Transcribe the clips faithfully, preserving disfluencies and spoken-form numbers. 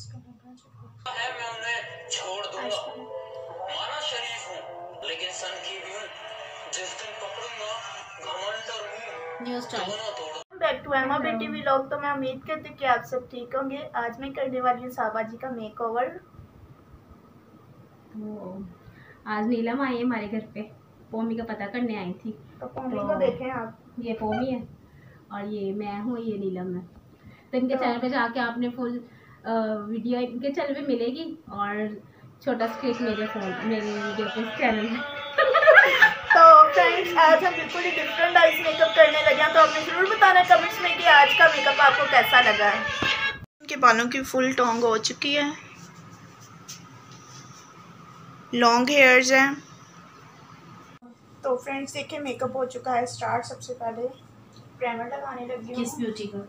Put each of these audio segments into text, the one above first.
है मैं उन्हें छोड़ दूंगा। माना शरीफ हूँ लेकिन सन की भी हूँ। जिस दिन पकड़ूंगा घमंड और मुंह दोनों तोड़। बैक टू एमा बेटी व्लॉग। तो मैं उम्मीद करती हूँ कि आप सब ठीक होंगे। आज मैं करने वाली हूँ साबा जी का मेकओवर। तो आज नीलम आई है हमारे घर पे, पोमी का पता करने आई थी। तो पोमी तो, को देखें आप, ये पोमी है और ये मैं हूँ, ये नीलम है। तो इनके तो, चैनल पे जाके आपने फुल वीडियो इनके चैनल पे मिलेगी और छोटा स्क्रिप्ट मेरे फोन मेरे वीडियो पे चैनल है। तो फ्रेंड्स आज हम बिल्कुल ही डिफरेंट आइज मेकअप करने लगे हैं। तो आपने जरूर बताना कमेंट्स में कि आज का मेकअप आपको कैसा लगा है। इनके बालों की फुल टोंग हो चुकी है, लॉन्ग हेयर्स हैं। तो फ्रेंड्स देखिए मेकअप हो चुका है स्टार्ट। सबसे पहले प्राइमर लगाने लगी हूँ। किस ब्यूटी का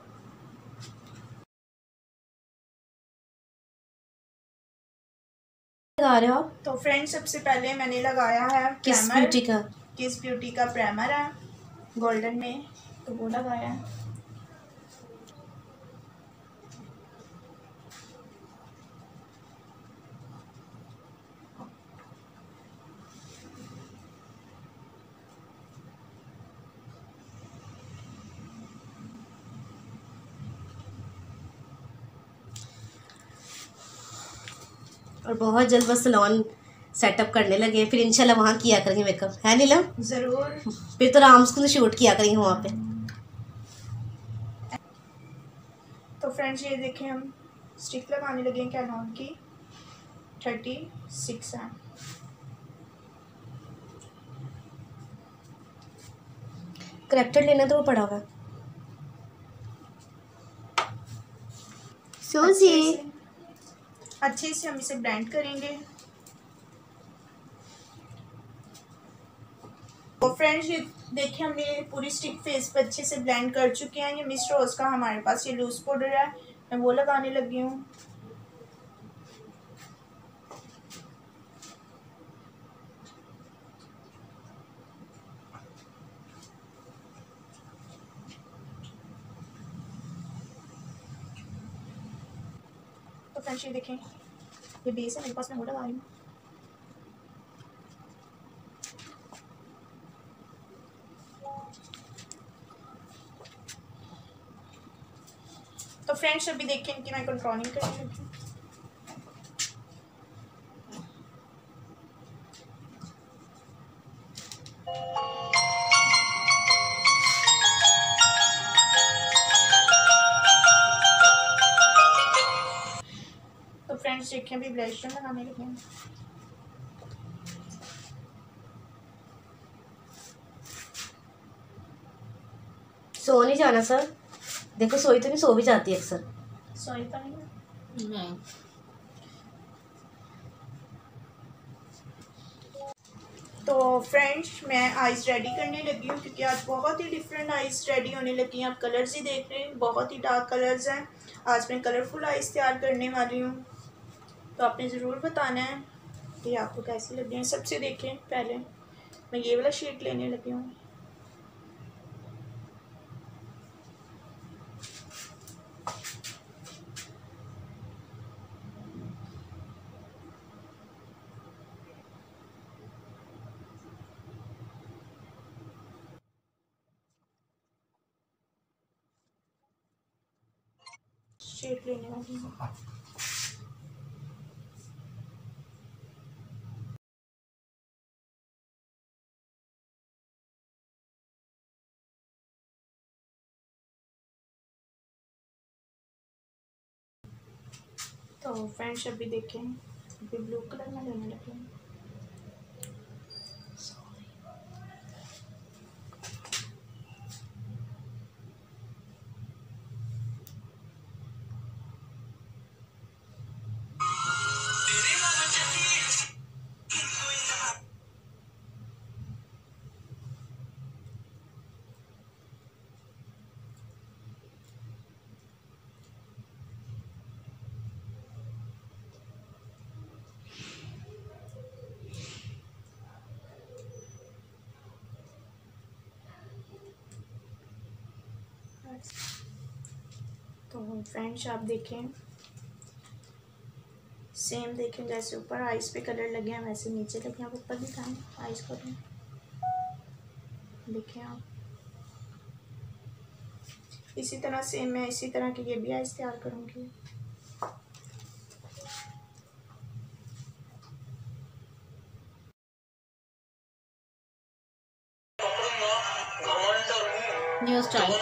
लगा रहे हो आप? तो फ्रेंड्स सबसे पहले मैंने लगाया है किस ब्यूटी का किस ब्यूटी का प्राइमर है गोल्डन में, तो वो लगाया है। और बहुत जल्द बस सैलून सेटअप करने लगे, फिर इंशाल्लाह वहाँ किया करेंगे मेकअप, है नीलम? ज़रूर। फिर तो राम स्कूल शूट किया करेंगे वहाँ पे। तो फ्रेंड्स ये देखें हम स्टिक लगाने लगे कैनॉन की थर्टी सिक्स है। करेक्टर लेना तो वो पड़ा हुआ सोजी। अच्छे से हम इसे ब्लेंड करेंगे। तो फ्रेंड्स ये देखिए हमने पूरी स्टिक फेस पे अच्छे से ब्लेंड कर चुके हैं। ये मिस्टर रोज का हमारे पास ये लूज पाउडर है, मैं वो लगाने लगी हूँ। तो फ्रेंड्स ये देखें ये बेस है मेरे पास, मैं वो लगा रही हूँ। तो फ्रेंड्स अभी देखें कि मैं कंट्रोलिंग करने लगी हूँ। तो फ्रेंड्स देखिए अभी ब्लश लगाने लगे हैं। सो नहीं जाना सर, देखो सोई तो नहीं, सो भी जाती है अक्सर। सोई तो नहीं नहीं। तो फ्रेंड्स मैं आइज़ रेडी करने लगी हूँ क्योंकि आज बहुत ही डिफरेंट आइज़ रेडी होने लगी हैं। आप कलर्स ही देख रहे हैं, बहुत ही डार्क कलर्स हैं। आज मैं कलरफुल आइज़ तैयार करने वाली हूँ। तो आपने ज़रूर बताना है कि आपको कैसी लगी हैं। सबसे देखें पहले मैं ये वाला शेड लेने लगी हूँ। शेड लेने वाली हूँ। तो फ्रेंड्स अभी देखें अभी ब्लू कलर में लेने लगी हूँ। तो फ्रेंड्स आप देखें सेम देखें जैसे ऊपर आइस पे कलर लगे हैं वैसे नीचे लगे हैं। आप ऊपर दिखाएं आइस को, देखें आप इसी तरह सेम मैं इसी तरह की ये भी आइस तैयार करूँगी। New style.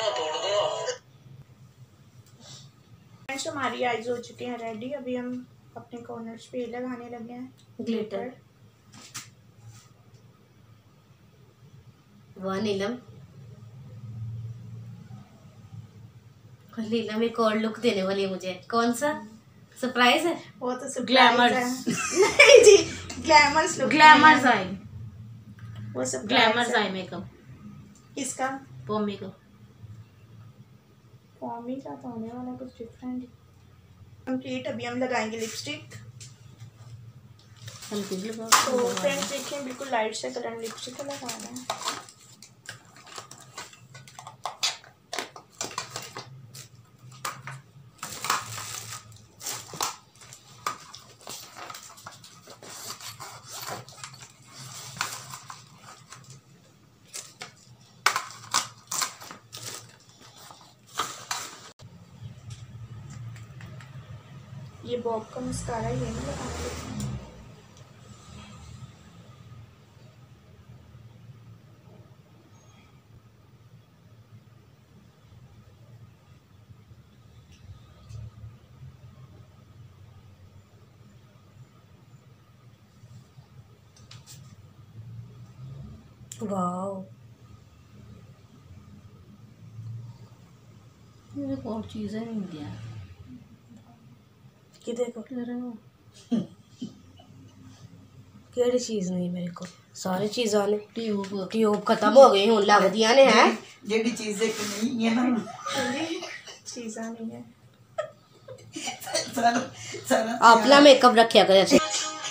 फ्रेंड्स हमारी आइज हो चुकी हैं रेडी। अभी हम अपने कॉर्नर्स पे लगाने लगे हैं ग्लिटर। वाह नीलम, नीलम एक और लुक देने वाली है मुझे। कौन सा सरप्राइज है? वो तो सरप्राइज ग्लैमर्स। है। नहीं जी, ग्लैमर्स लुक। Glamorous eye. वो सब ग्लैमर्स आई मेकअप। किसका? पॉमी का। पॉमी का तो होने वाला कुछ डिफरेंट कंप्लीट। अभी हम लगाएंगे लिपस्टिक। हल्की सी लगाओ। तो फ्रेंड्स देखिए बिल्कुल लाइट से कलर लिपस्टिक का लगाना है। ये बॉब का मस्कारा ये नहीं लगाना। वाओ, एक और चीज़ है इंडिया कि देखो केड़ी चीज नहीं मेरे को, सारी चीज़ां ने ट्यूब ट्यूब खत्म हो गई हूँ लग दिया ने है। जेडी चीज़ एक नहीं है ना, चीज़ा नहीं है। सारा सारा अपना मेकअप रखा कर ऐसे।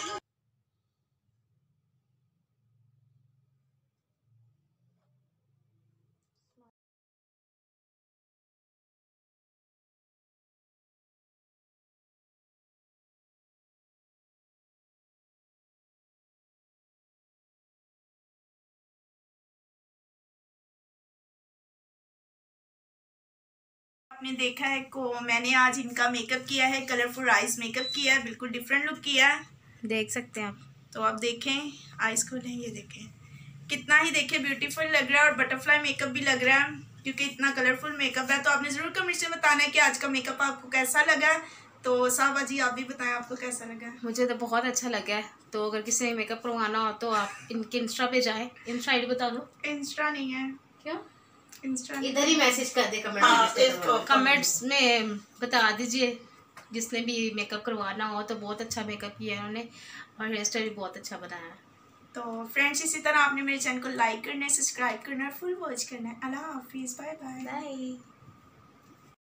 आपने देखा है को मैंने आज इनका मेकअप किया है, कलरफुल आइज मेकअप किया है, बिल्कुल डिफरेंट लुक किया है, देख सकते हैं आप। तो आप देखें आइज खोलें, ये देखें कितना ही देखें ब्यूटीफुल लग रहा है और बटरफ्लाई मेकअप भी लग रहा है क्योंकि इतना कलरफुल मेकअप है। तो आपने ज़रूर कमेंट से बताना है कि आज का मेकअप आपको कैसा लगा। तो साहबा जी आप भी बताएं आपको कैसा लगा। मुझे तो बहुत अच्छा लगा है। तो अगर किसी ने मेकअप करवाना हो तो आप इनके इंस्टा पे जाएं। इंस्टा आईडी बता दो। इंस्टा नहीं है, क्या इंस्टा इधर ही मैसेज कर दे कमेंट हाँ, में। इसको कमेंट्स में बता दीजिए जिसने भी मेकअप करवाना हो। तो बहुत अच्छा मेकअप किया है उन्होंने और हेयर स्टाइल भी बहुत अच्छा बनाया है। तो फ्रेंड्स इसी तरह आपने मेरे चैनल को लाइक करना है, सब्सक्राइब करना है, फुल वॉच करना है। अल्लाह हाफिज़, बाय बाय। बाय।